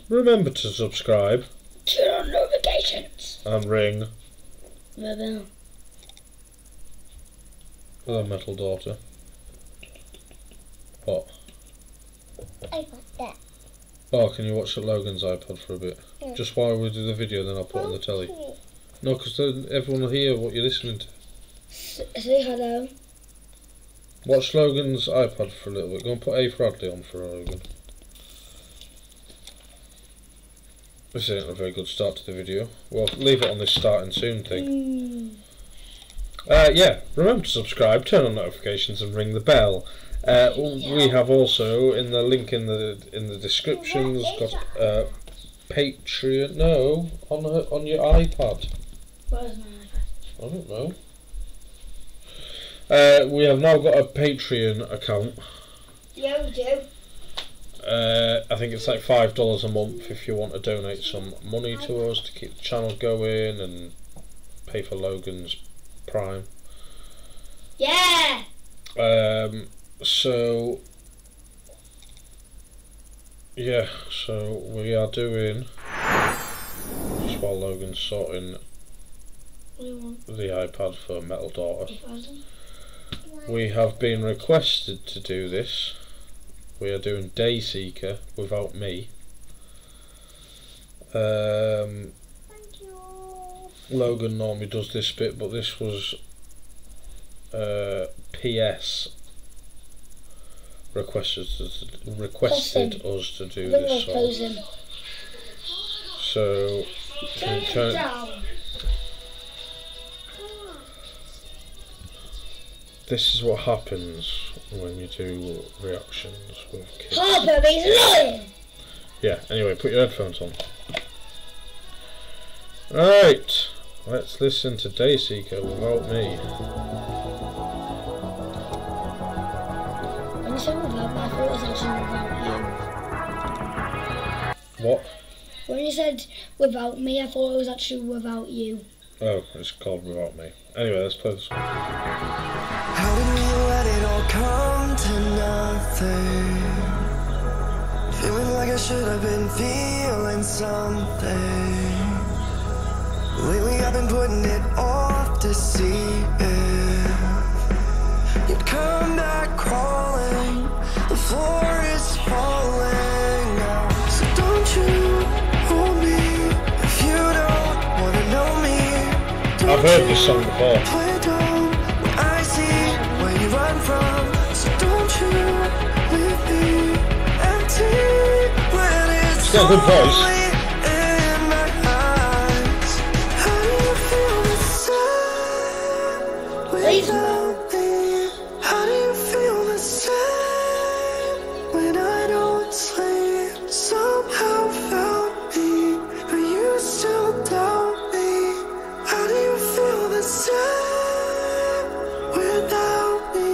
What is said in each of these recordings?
Remember to subscribe. Turn on notifications. And ring The bell. the metal daughter. What? I got that. Oh, can you watch Logan's iPod for a bit? Yeah. Just while we do the video, then I'll put it on the telly. No, because then everyone will hear what you're listening to. Say hello. Watch Logan's iPod for a little bit. Go and put A for Adley on for Logan. This isn't a very good start to the video. Well, leave it on this starting soon thing. Yeah, remember to subscribe, turn on notifications and ring the bell. We have also, in the link in the descriptions, got Patreon. No, on your iPad. Where's my iPad? I don't know. We have now got a Patreon account. Yeah, we do. I think it's like $5 a month if you want to donate some money to us to keep the channel going and pay for Logan's Prime. Yeah! So yeah, so we are doing, just while Logan's sorting the iPad for Metal Daughter, we have been requested to do this. We are doing Dayseeker without me. Thank you. Logan normally does this bit, but this was PS requested us to do this song. So can you turn this is what happens when you do reactions with kids. Harper, he's lying! Yeah, anyway, put your headphones on. Right, let's listen to Dayseeker without me. When you said without me, I thought it was actually without you. What? When you said without me, I thought it was actually without you. Oh, it's called Without Me. Anyway, let's play this one. How did we let it all come to nothing? Feeling like I should have been feeling something. Lately I've been putting it off to see if you'd come back crawling. The floor is falling now. So don't you hold me if you don't wanna know me. I've heard this song before. Play dumb when I see where you run from. So don't you leave me empty when it's got a good voice. only in my eyes. How do you feel the same without me? How do you feel the same when I don't sleep? Somehow found me, but you still doubt me. How do you feel the same without me?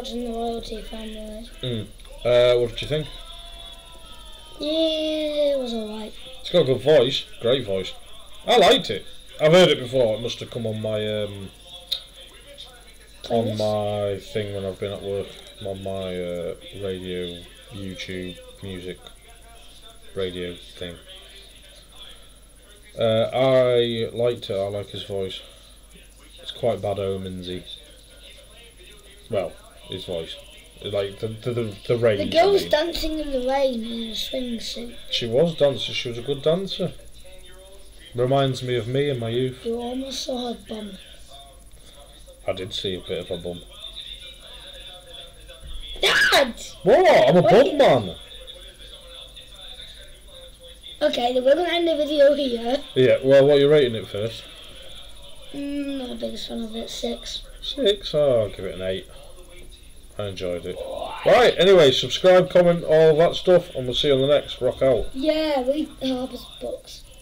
watching the Royalty Family. What did you think? Yeah, it was alright. It's got a good voice, great voice. I liked it. I've heard it before. It must have come on my thing when I've been at work. On my radio, YouTube, music, radio thing. I liked it. I like his voice. It's quite Bad Omens-y. Well, his voice. Like the rain. The girl was dancing in the rain in a swing suit. She was dancing. She was a good dancer. Reminds me of me in my youth. You almost saw her bum. I did see a bit of a bum. Dad! What? I'm a bum man. Okay, then we're going to end the video here. Yeah, well, what are you rating it first? Not the biggest fan of it, 6. 6? Oh, I'll give it an 8. I enjoyed it. Right, anyway, subscribe, comment, all that stuff, and we'll see you on the next. Rock out. Yeah, read Harper's books.